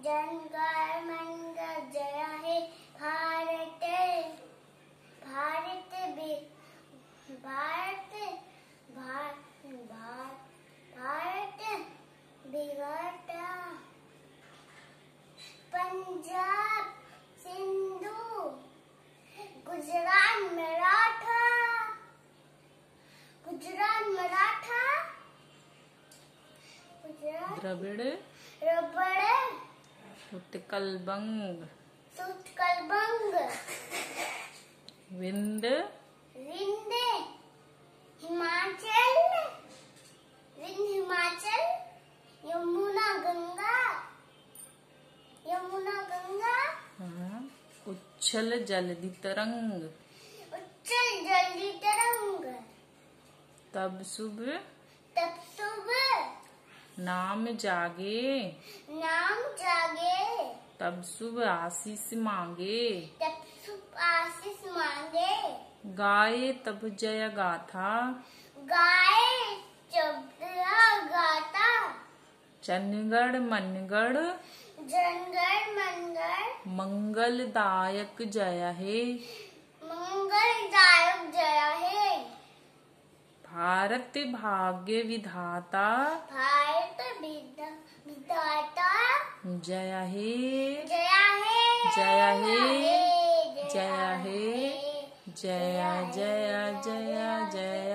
जन गण मन जय हे भारत भारत भारत भारत विघटा पंजाब सिंधु गुजरात मराठा द्रविड़ रबड़ उत्कलबंग विंध्य हिमाचल यमुना गंगा उच्छल जलधि तरंग तब शुभ नाम जागे तब शुभ आशीष मांगे गाए तब जय गाथा चंडगढ़ मनगढ़ मंगलदायक जय हे भारत भाग्य विधाता जय हे जय हे जय हे जय जय जय जय